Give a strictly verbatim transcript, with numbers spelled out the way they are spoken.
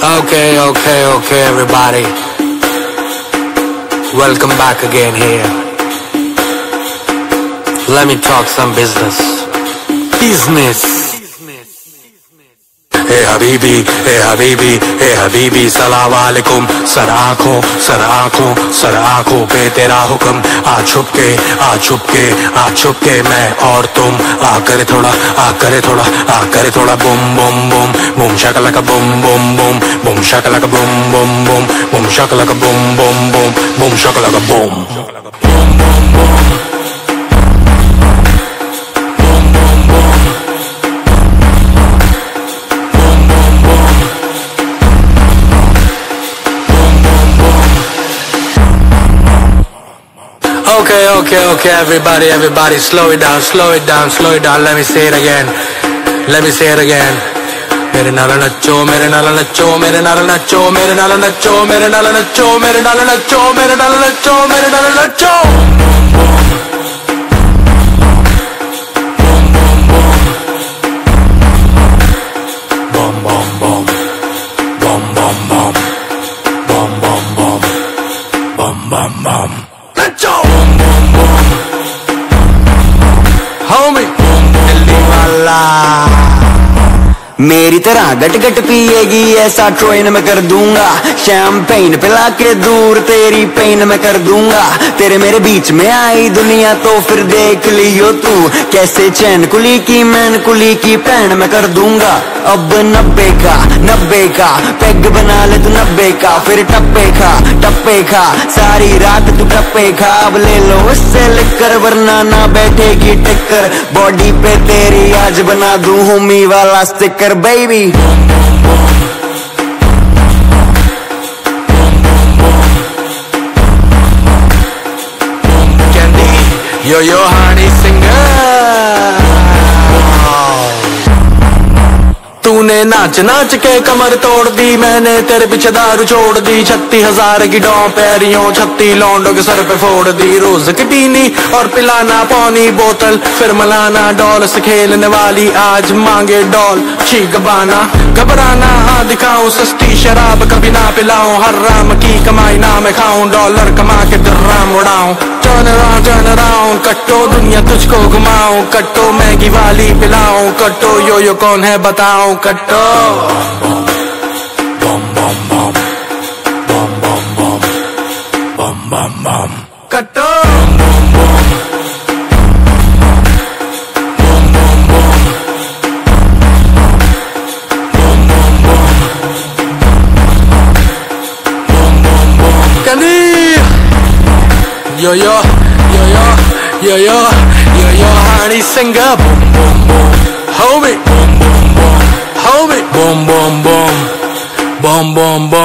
Okay, okay, okay, everybody. Welcome back again here. Let me talk some business. Business. Hey Habibi, hey Habibi, hey Habibi, salam alaikum. सर आँखों, सर आँखों, सर आँखों पे तेरा हुक्म. आ छुप के, आ छुप के, आ छुप के मैं और तुम. आ करे थोड़ा, आ करे थोड़ा, आ करे थोड़ा. Bum Bum Bum, Bum शकलका Bum Bum Bum, Bum शकलका Bum Bum Bum, Bum शकलका Bum Bum Bum, Bum शकलका Bum. Okay, okay, okay, everybody, everybody, slow it down, slow it down, slow it down. Let me say it again. Let me say it again. मेरे नाल नच्चो, मेरे नाल नच्चो, मेरे नाल नच्चो, मेरे नाल नच्चो, मेरे नाल नच्चो, मेरे नाल नच्चो, मेरे नाल नच्चो, मेरे नाल नच्चो. Bum bum bum, bum bum bum, bum bum bum, bum bum bum. Naccho. Homie, Delhi वाला. मेरी तरह गट गट पिएगी ऐसा ट्रेन में कर दूंगा. शैम्पेन पिला के दूर तेरी पेन में कर दूंगा. तेरे मेरे बीच में आई दुनिया तो फिर देख लियो तू. कैसे चैन कुली की मैन कुली की पैन में कर दूंगा. अब नब्बे का नब्बे का पैग बना ले तू नब्बे का. फिर टप्पे खा टप्पे खा सारी रात तू टप्पे खा. अब ले लो उससे लिखकर वरना ना बैठेगी टिक्कर. बॉडी पे तेरी आज बना दूं होमी वाला sticker baby. Candy, yo yo honey singer. तूने नाच नाच के कमर तोड़ दी. मैंने तेरे पीछे दारू छोड़ दी. छत्तीस हजार की डॉ पैरियों छत्ती लौंडों के सर पे फोड़ दी. रोज की पीनी और पिलाना पौनी बोतल फिर मलाना. डॉल से खेलने वाली आज मांगे डॉल. चीख बाना घबराना हाँ दिखाऊं सस्ती शराब कभी ना पिलाऊं. हर राम की कमाई ना मैं खाऊं. डॉलर कमा के दर्राम उड़ाऊं. टर्न अराउंड टर्न अराउंड कट्टो दुनिया तुझको घुमाऊं. कट्टो मैगी वाली पिलाऊं. कट्टो यो यो कौन है बताऊं. कट्टो बम बम बम बम बम बम बम बम बम कट्टो Yo yo, yo yo, yo yo, yo yo, honey singer, boom boom boom, hold me, boom boom boom, hold me, boom boom boom, boom boom boom.